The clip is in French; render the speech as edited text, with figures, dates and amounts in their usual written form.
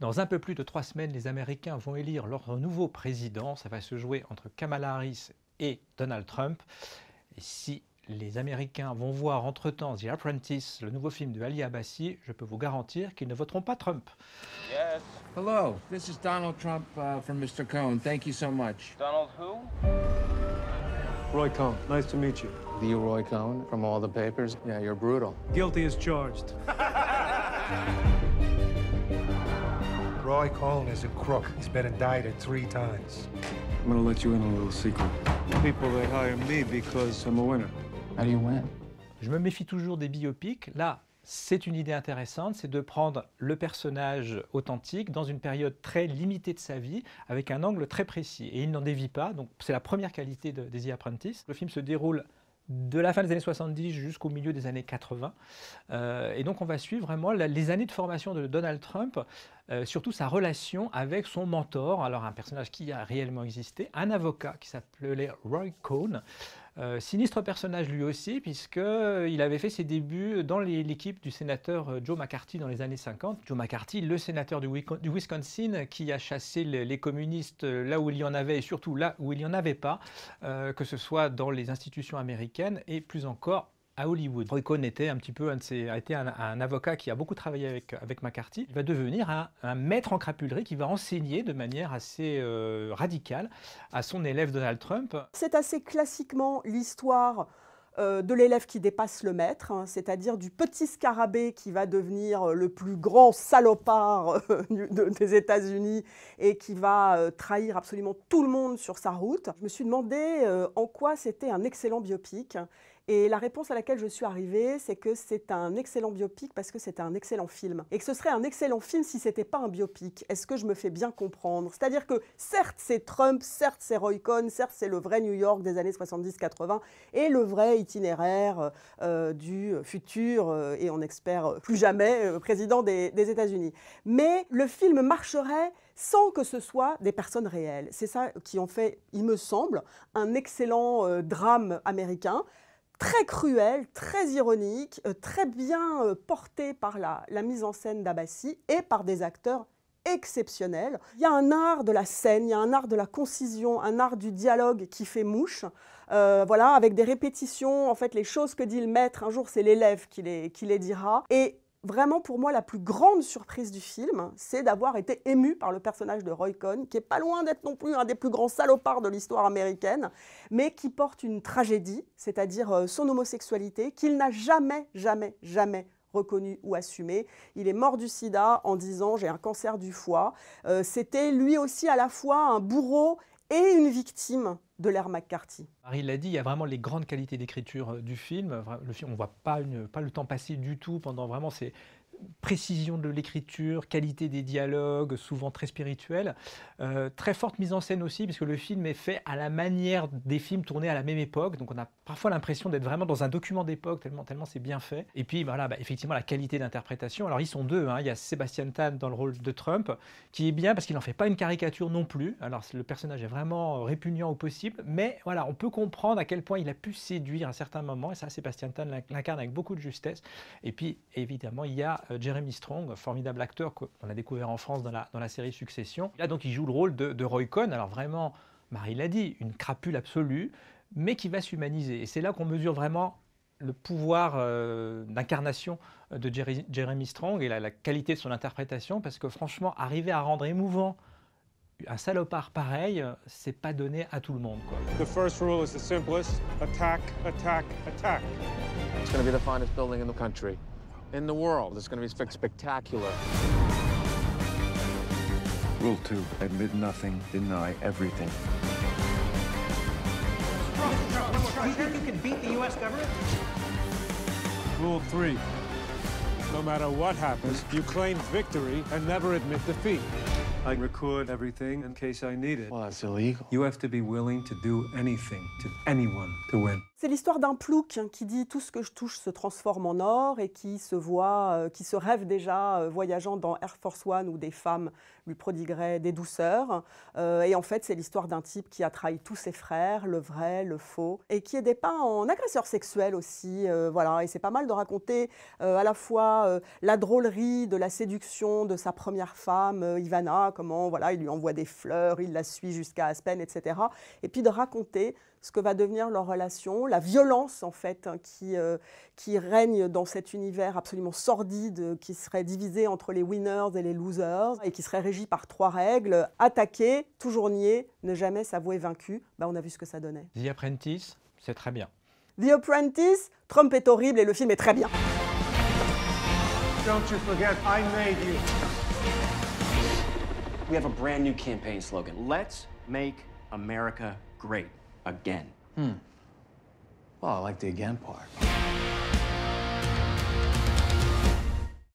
Dans un peu plus de 3 semaines, les Américains vont élire leur nouveau président. Ça va se jouer entre Kamala Harris et Donald Trump. Et si les Américains vont voir entre-temps The Apprentice, le nouveau film de Ali Abbasi, je peux vous garantir qu'ils ne voteront pas Trump. Yes. Hello, this is Donald Trump from Mr. Cohn. Thank you so much. Donald who? Roy Cohn, nice to meet you. The Roy Cohn from all the papers? Yeah, you're brutal. Guilty as charged. Roy Cohn is a crook. He's been indicted 3 times. I'm gonna let you in on a little secret. People, they hire me because I'm a winner. How do you win? Je me méfie toujours des biopics. Là, c'est une idée intéressante, c'est de prendre le personnage authentique dans une période très limitée de sa vie, avec un angle très précis. Et il n'en dévie pas, donc c'est la première qualité de The Apprentice. Le film se déroule de la fin des années 70 jusqu'au milieu des années 80. Et donc on va suivre vraiment les années de formation de Donald Trump, surtout sa relation avec son mentor, alors un personnage qui a réellement existé, un avocat qui s'appelait Roy Cohn. Sinistre personnage lui aussi, puisqu'il avait fait ses débuts dans l'équipe du sénateur Joe McCarthy dans les années 50. Joe McCarthy, le sénateur du Wisconsin, qui a chassé les communistes là où il y en avait et surtout là où il n'y en avait pas, que ce soit dans les institutions américaines et plus encore à Hollywood. Roy Cohn était un petit peu a été un avocat qui a beaucoup travaillé avec McCarthy. Il va devenir un maître en crapulerie qui va enseigner de manière assez radicale à son élève Donald Trump. C'est assez classiquement l'histoire de l'élève qui dépasse le maître, hein, c'est-à-dire du petit scarabée qui va devenir le plus grand salopard des États-Unis et qui va trahir absolument tout le monde sur sa route. Je me suis demandé en quoi c'était un excellent biopic. Et la réponse à laquelle je suis arrivée, c'est que c'est un excellent biopic parce que c'est un excellent film. Et que ce serait un excellent film si ce n'était pas un biopic. Est-ce que je me fais bien comprendre? C'est-à-dire que certes c'est Trump, certes c'est Roy Cohn, certes c'est le vrai New York des années 70-80 et le vrai itinéraire du futur, et on espère plus jamais, président des États-Unis. Mais le film marcherait sans que ce soit des personnes réelles. C'est ça qui en fait, il me semble, un excellent drame américain. Très cruel, très ironique, très bien porté par la mise en scène d'Abbasi et par des acteurs exceptionnels. Il y a un art de la scène, il y a un art de la concision, un art du dialogue qui fait mouche. Voilà, avec des répétitions, en fait, les choses que dit le maître, un jour c'est l'élève qui les dira. Et vraiment, pour moi, la plus grande surprise du film, c'est d'avoir été ému par le personnage de Roy Cohn, qui n'est pas loin d'être non plus un des plus grands salopards de l'histoire américaine, mais qui porte une tragédie, c'est-à-dire son homosexualité, qu'il n'a jamais, jamais, jamais reconnu ou assumé. Il est mort du sida en disant « j'ai un cancer du foie ». C'était lui aussi à la fois un bourreau et une victime de l'ère McCarthy. Marie l'a dit, il y a vraiment les grandes qualités d'écriture du film. Le film, on ne voit pas le temps passer du tout pendant vraiment ces précision de l'écriture, qualité des dialogues, souvent très spirituels. Très forte mise en scène aussi, puisque le film est fait à la manière des films tournés à la même époque. Donc on a parfois l'impression d'être vraiment dans un document d'époque, tellement c'est bien fait. Et puis voilà, effectivement, la qualité d'interprétation. Alors ils sont deux, hein. Il y a Sebastian Stan dans le rôle de Trump, qui est bien parce qu'il n'en fait pas une caricature non plus. Alors le personnage est vraiment répugnant au possible, mais voilà, on peut comprendre à quel point il a pu séduire à certains moments. Et ça, Sebastian Stan l'incarne avec beaucoup de justesse. Et puis évidemment, il y a Jeremy Strong, formidable acteur qu'on a découvert en France dans la série Succession. Là, donc, il joue le rôle de Roy Cohn. Alors vraiment, Marie l'a dit, une crapule absolue, mais qui va s'humaniser. Et c'est là qu'on mesure vraiment le pouvoir d'incarnation de Jeremy Strong et la qualité de son interprétation, parce que franchement, arriver à rendre émouvant un salopard pareil, c'est pas donné à tout le monde, quoi. The first rule is the simplest. Attack, attack, attack. It's going to be the finest building in the country. In the world. It's going to be spectacular. Rule 2. Admit nothing, deny everything. You think you can beat the U.S. government? Rule 3. No matter what happens, you claim victory and never admit defeat. I record everything in case I need it. Well, that's illegal. You have to be willing to do anything to anyone to win. C'est l'histoire d'un plouc qui dit « tout ce que je touche se transforme en or » et qui se voit, qui se rêve déjà voyageant dans Air Force One où des femmes lui prodigueraient des douceurs. Et en fait, c'est l'histoire d'un type qui a trahi tous ses frères, le vrai, le faux, et qui est dépeint en agresseur sexuel aussi. Voilà. Et c'est pas mal de raconter à la fois la drôlerie de la séduction de sa première femme, Ivana, comment voilà, il lui envoie des fleurs, il la suit jusqu'à Aspen, etc. Et puis de raconter ce que va devenir leur relation, la violence en fait qui règne dans cet univers absolument sordide, qui serait divisé entre les winners et les losers, et qui serait régi par 3 règles: attaquer, toujours nier, ne jamais s'avouer vaincu. Ben, on a vu ce que ça donnait. The Apprentice, c'est très bien. The Apprentice, Trump est horrible et le film est très bien. Don't you forget, I made you. We have a brand new campaign slogan. Let's make America great again. Well, I like the again part.